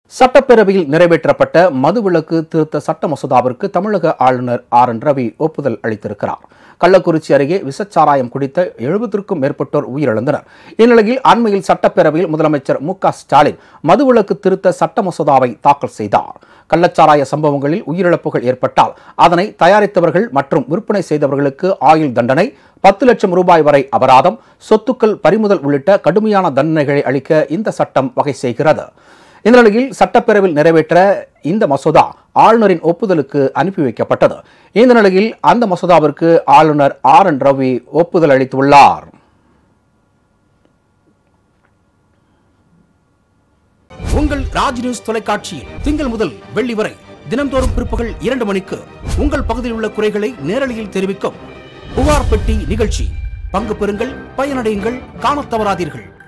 சட்டப்பேரவையில் நிறைவேற்றப்பட்ட மதுவிலக்கு திருத்த சட்ட மசோதாவிற்கு தமிழக ஆளுநர் ஆர்.என். ரவி ஒப்புதல் அளித்திருக்கிறார். கள்ளக்குறிச்சி அருகே விசச்சாராயம் குடித்த 70க்கும் மேற்பட்டோர் உயிரிழந்தனர். இந்நிலையில் அண்மையில் சட்டப்பேரவையில் முதலமைச்சர் மு.க.ஸ்டாலின் மதுவிலக்கு திருத்த சட்ட மசோதாவை தாக்கல் செய்தார். கள்ளச்சாராய சம்பவங்களில் உயிரிழப்புகள் ஏற்பட்டால் அதனை தயாரித்தவர்கள் மற்றும் விற்பனை செய்தவர்களுக்கு ஆயுள் தண்டனை, 10 லட்சம் ரூபாய் வரை அபராதம், சொத்துக்கள் பறிமுதல் உள்ளிட்ட கடுமையான தண்டனைகளை அளிக்க இந்த சட்டம் வகை செய்கிறது. இந்த நிலையில் சட்டப்பேரவையில் நிறைவேற்ற இந்த மசோதா ஆளுநரின் ஒப்புதலுக்கு அனுப்பி வைக்கப்பட்டது. இந்த நிலையில் அந்த மசோதாவிற்கு ஆளுநர் ஆர்.என். ரவி ஒப்புதல் அளித்துள்ளார். உங்கள் ராஜ் நியூஸ் தொலைக்காட்சியில் திங்கள் முதல் வெள்ளி வரை தினந்தோறும் பிற்பகல் 2 மணிக்கு உங்கள் பகுதியில் உள்ள குறைகளை நேரலையில் தெரிவிக்கும் புகார் பெட்டி நிகழ்ச்சி. பங்கு பெறுங்கள், பயனடையுங்கள், காணத் தவறாதீர்கள்.